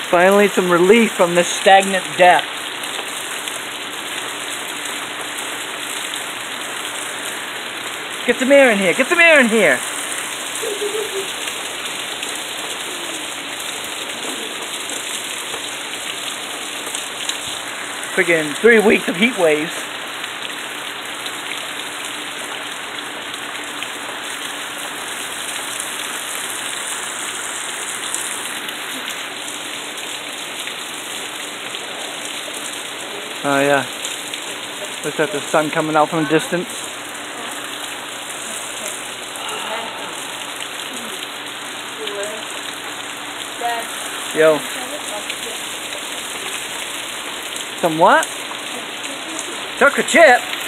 Finally some relief from this stagnant depth. Get some air in here, get some air in here! Friggin' 3 weeks of heat waves. Oh yeah. Looks like the sun coming out from a distance. Yo. Some what? Chocolate chip?